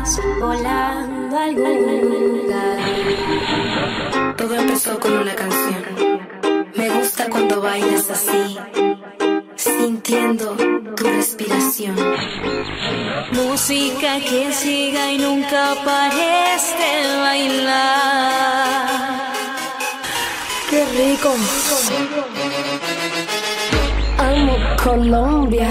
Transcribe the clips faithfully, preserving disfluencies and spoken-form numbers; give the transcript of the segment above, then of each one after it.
Vas volando a algún lugar. Todo empezó con una canción. Me gusta cuando bailas así, sintiendo tu respiración. Música que siga y nunca pares de bailar. ¡Qué rico! Amo Colombia.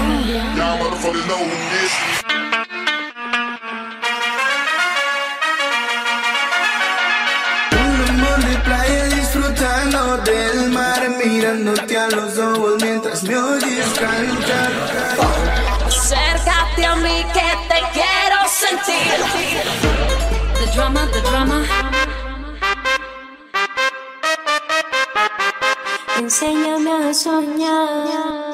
Un amor de playa disfrutando del mar, mirándote a los ojos mientras me oyes cantar. Acércate a mí que te quiero sentir. The drama, the drama. Enséñame a soñar.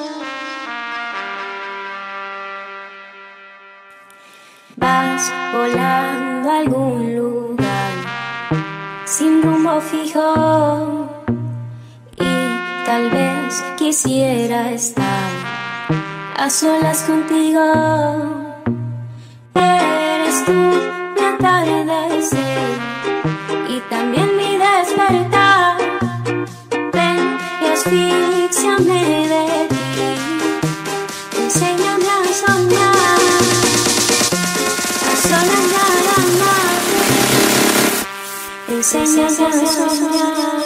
Vas volando a algún lugar sin rumbo fijo y tal vez quisiera estar a solas contigo. Eres tú mi atardecer y también mi despertar. Ven y asfíxiame de ti. Enséñame a soñar, a soñar, a soñar. Enséñame a soñar.